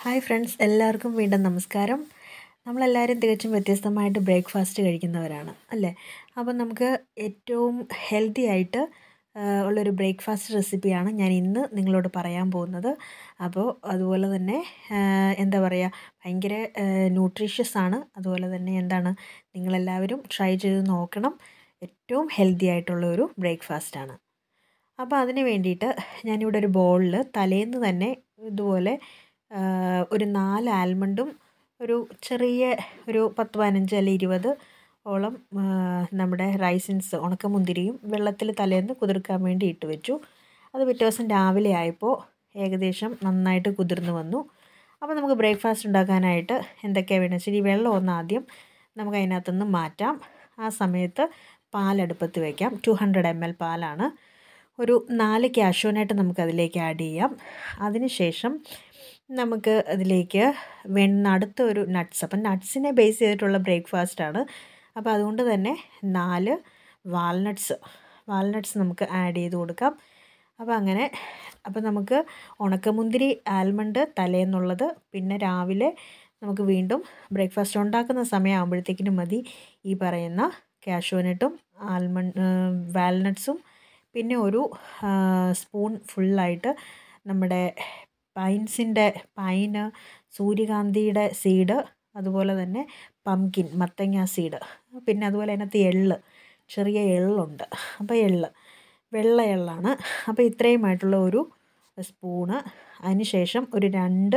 Hi friends, എല്ലാവർക്കും വീണ്ടും നമസ്കാരം. നമ്മളെല്ലാവരും തികച്ചും വ്യത്യസ്തമായിട്ട് ബ്രേക്ക്ഫാസ്റ്റ് കഴിക്കുന്നവരാണ് അല്ലേ? അപ്പം നമുക്ക് ഏറ്റവും ഹെൽത്തി ആയിട്ട് ഉള്ളൊരു ബ്രേക്ക്ഫാസ്റ്റ് റെസിപ്പിയാണ് ഞാൻ ഇന്ന് നിങ്ങളോട് പറയാൻ പോകുന്നത്. അപ്പോൾ അതുപോലെ തന്നെ എന്താ പറയുക, ഭയങ്കര ന്യൂട്രീഷ്യസ് ആണ്. അതുപോലെ തന്നെ നിങ്ങളെല്ലാവരും ട്രൈ ചെയ്ത് നോക്കണം. ഏറ്റവും ഹെൽത്തി ആയിട്ടുള്ള ഒരു ബ്രേക്ക്ഫാസ്റ്റാണ്. അപ്പോൾ അതിന് വേണ്ടിയിട്ട് ഞാനിവിടെ ഒരു ബൗളിൽ തലേന്ന് തന്നെ ഇതുപോലെ ഒരു 4 ആൽമണ്ടും ഒരു ചെറിയ ഒരു 10-15 അല്ല 20 ഓളം നമ്മുടെ റൈസിൻസ് ഉണക്കമുന്തിരിയും വെള്ളത്തിൽ തലേന്ന് കുതിർക്കാൻ വേണ്ടി ഇട്ട് വെച്ചു. അത് പിറ്റേ ദിവസം രാവിലെ ആയപ്പോൾ ഏകദേശം നന്നായിട്ട് കുതിർന്ന് വന്നു. അപ്പോൾ നമുക്ക് ബ്രേക്ക്ഫാസ്റ്റ് ഉണ്ടാക്കാനായിട്ട് എന്തൊക്കെയാണ് വേണ്ടത് വെച്ചാൽ ഈ വെള്ളം ഒന്ന് ആദ്യം നമുക്ക് അതിനകത്തുനിന്ന് മാറ്റാം. ആ സമയത്ത് പാലടുപ്പത്ത് വയ്ക്കാം. 200 ml പാലാണ്. ഒരു 4 കാഷ്യൂനട്ട് നമുക്കതിലേക്ക് ആഡ് ചെയ്യാം. അതിനുശേഷം നമുക്ക് അതിലേക്ക് അടുത്ത ഒരു നട്ട്സ്, അപ്പം നട്ട്സിനെ ബേസ് ചെയ്തിട്ടുള്ള ബ്രേക്ക്ഫാസ്റ്റാണ്. അപ്പോൾ അതുകൊണ്ട് തന്നെ 4 വാൾനട്ട്സ് നമുക്ക് ആഡ് ചെയ്ത് കൊടുക്കാം. അപ്പോൾ നമുക്ക് ഉണക്കമുന്തിരി, ആൽമണ്ട് തലേന്നുള്ളത്, പിന്നെ രാവിലെ നമുക്ക് വീണ്ടും ബ്രേക്ക്ഫാസ്റ്റ് ഉണ്ടാക്കുന്ന സമയമാകുമ്പോഴത്തേക്കിനും മതി ഈ പറയുന്ന കാഷ്യൂനട്ടും വാൽനട്ട്സും, പിന്നെ ഒരു സ്പൂൺ ഫുള്ളായിട്ട് നമ്മുടെ പൈന്, സൂര്യകാന്തിയുടെ സീഡ്, അതുപോലെ തന്നെ മത്തങ്ങ സീഡ്, പിന്നെ അതുപോലെ അതിനകത്ത് ചെറിയ എള്ളുണ്ട്. അപ്പോൾ വെള്ള എള്ളാണ്. അപ്പോൾ ഇത്രയുമായിട്ടുള്ള ഒരു സ്പൂണ്. അതിനുശേഷം ഒരു 2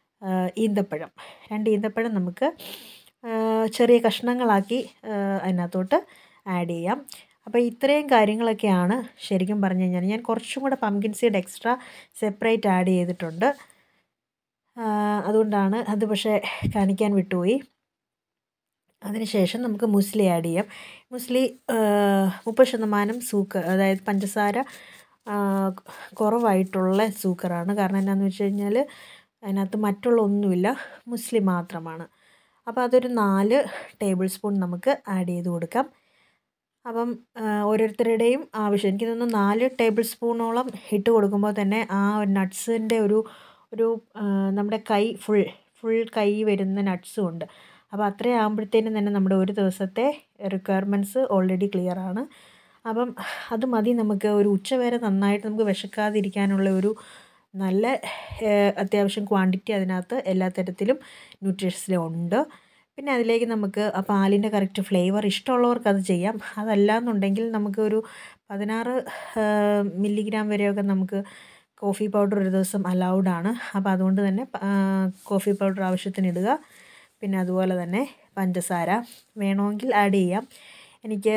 ഈന്തപ്പഴം നമുക്ക് ചെറിയ കഷ്ണങ്ങളാക്കി അതിനകത്തോട്ട് ആഡ് ചെയ്യാം. അപ്പോൾ ഇത്രയും കാര്യങ്ങളൊക്കെയാണ് ശരിക്കും പറഞ്ഞു കഴിഞ്ഞാൽ. ഞാൻ കുറച്ചും കൂടെ pumpkin seed extra separate add ചെയ്തിട്ടുണ്ട്. അതുകൊണ്ടാണ് അത് പക്ഷേ കാണിക്കാൻ വിട്ടുപോയി. അതിനുശേഷം നമുക്ക് മുസ്ലി ആഡ് ചെയ്യാം. മുസ്ലി 30% സൂക്കർ, അതായത് പഞ്ചസാര കുറവായിട്ടുള്ള സൂക്കറാണ്. കാരണം എന്താണെന്ന് വെച്ച് കഴിഞ്ഞാൽ അതിനകത്ത് മറ്റുള്ള ഒന്നുമില്ല, മുസ്ലി മാത്രമാണ്. അപ്പോൾ അതൊരു 4 ടേബിൾ സ്പൂൺ നമുക്ക് ആഡ് ചെയ്ത് കൊടുക്കാം. അപ്പം ഓരോരുത്തരുടെയും ആവശ്യം, എനിക്ക് തോന്നുന്നു 4 ടേബിൾ സ്പൂണോളം ഇട്ട് കൊടുക്കുമ്പോൾ തന്നെ ആ നട്ട്സിൻ്റെ ഒരു നമ്മുടെ ഫുൾ കൈ വരുന്ന നട്ട്സും ഉണ്ട്. അപ്പോൾ അത്രയും ആകുമ്പോഴത്തേനും തന്നെ നമ്മുടെ ഒരു ദിവസത്തെ റിക്വയർമെൻറ്റ്സ് ഓൾറെഡി ക്ലിയർ ആണ്. അപ്പം അത് മതി നമുക്ക് ഒരു ഉച്ചവരെ നന്നായിട്ട് നമുക്ക് വിശക്കാതിരിക്കാനുള്ള ഒരു നല്ല അത്യാവശ്യം ക്വാണ്ടിറ്റി അതിനകത്ത് എല്ലാ തരത്തിലും ന്യൂട്രീഷ്യസിലും ഉണ്ട്. പിന്നെ അതിലേക്ക് നമുക്ക് ആ പാലിൻ്റെ കറക്റ്റ് ഫ്ലേവർ ഇഷ്ടമുള്ളവർക്ക് അത് ചെയ്യാം. അതല്ല എന്നുണ്ടെങ്കിൽ നമുക്ക് ഒരു 16 മില്ലിഗ്രാം വരെയൊക്കെ നമുക്ക് കോഫി പൗഡർ ഒരു ദിവസം അലൗഡ് ആണ്. അപ്പോൾ അതുകൊണ്ട് തന്നെ കോഫി പൗഡർ ആവശ്യത്തിന് ഇടുക. പിന്നെ അതുപോലെ തന്നെ പഞ്ചസാര വേണമെങ്കിൽ ആഡ് ചെയ്യാം. എനിക്ക്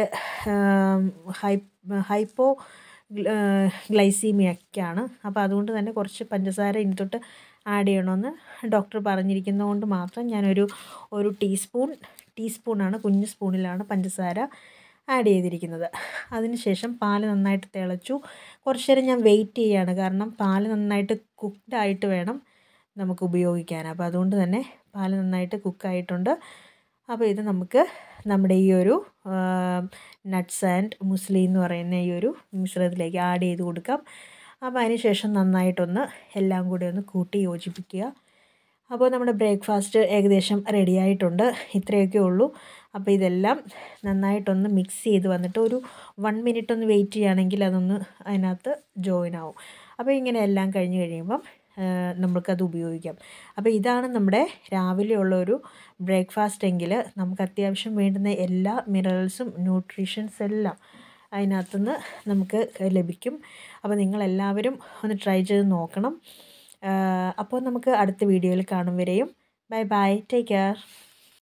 ഹൈപ്പോ ഗ്ലൈസീമിയൊക്കെയാണ്. അപ്പോൾ അതുകൊണ്ട് തന്നെ കുറച്ച് പഞ്ചസാര ഇനി തൊട്ട് ആഡ് ചെയ്യണമെന്ന് ഡോക്ടർ പറഞ്ഞിരിക്കുന്നതുകൊണ്ട് മാത്രം ഞാനൊരു ടീസ്പൂണാണ്, കുഞ്ഞു സ്പൂണിലാണ് പഞ്ചസാര ആഡ് ചെയ്തിരിക്കുന്നത്. അതിനുശേഷം പാല് നന്നായിട്ട് തിളച്ചു. കുറച്ച് നേരം ഞാൻ വെയിറ്റ് ചെയ്യുകയാണ്, കാരണം പാല് നന്നായിട്ട് കുക്ക്ഡായിട്ട് വേണം നമുക്ക് ഉപയോഗിക്കാൻ. അപ്പോൾ അതുകൊണ്ട് തന്നെ പാല് നന്നായിട്ട് കുക്കായിട്ടുണ്ട്. അപ്പോൾ ഇത് നമുക്ക് നമ്മുടെ ഈ ഒരു നട്ട്സ് ആൻഡ് മുസ്ലി എന്ന് പറയുന്ന ഈ ഒരു മിശ്രിതത്തിലേക്ക് ആഡ് ചെയ്ത് കൊടുക്കാം. അപ്പോൾ അതിനുശേഷം നന്നായിട്ടൊന്ന് എല്ലാം കൂടി ഒന്ന് കൂട്ടി യോജിപ്പിക്കുക. അപ്പോൾ നമ്മുടെ ബ്രേക്ക്ഫാസ്റ്റ് ഏകദേശം റെഡി ആയിട്ടുണ്ട്. ഇത്രയൊക്കെ ഉള്ളൂ. അപ്പോൾ ഇതെല്ലാം നന്നായിട്ടൊന്ന് മിക്സ് ചെയ്ത് വന്നിട്ട് ഒരു 1 മിനിറ്റ് ഒന്ന് വെയിറ്റ് ചെയ്യുകയാണെങ്കിൽ അതൊന്ന് അതിനകത്ത് ജോയിൻ ആവും. അപ്പോൾ ഇങ്ങനെ എല്ലാം കഴിഞ്ഞ് കഴിയുമ്പം നമുക്കത് ഉപയോഗിക്കാം. അപ്പോൾ ഇതാണ് നമ്മുടെ രാവിലെയുള്ള ഒരു ബ്രേക്ക്ഫാസ്റ്റ് എങ്കിൽ നമുക്ക് അത്യാവശ്യം വേണ്ടുന്ന എല്ലാ മിനറൽസും ന്യൂട്രീഷൻസ് എല്ലാം അതിനകത്തുനിന്ന് നമുക്ക് ലഭിക്കും. അപ്പോൾ നിങ്ങളെല്ലാവരും ഒന്ന് ട്രൈ ചെയ്ത് നോക്കണം. അപ്പോൾ നമുക്ക് അടുത്ത വീഡിയോയിൽ കാണും വരെയും ബൈ ബൈ, ടേക്ക് കെയർ.